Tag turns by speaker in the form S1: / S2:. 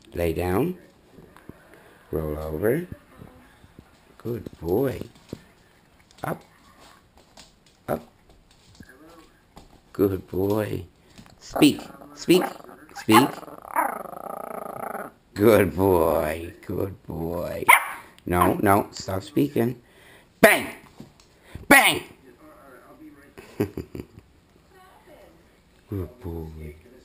S1: Lay down. Roll over. Good boy. Up. Up. Good boy. Speak. Speak. Speak. Good boy. Good boy. No, no. Stop speaking. Bang! Bang! Good boy.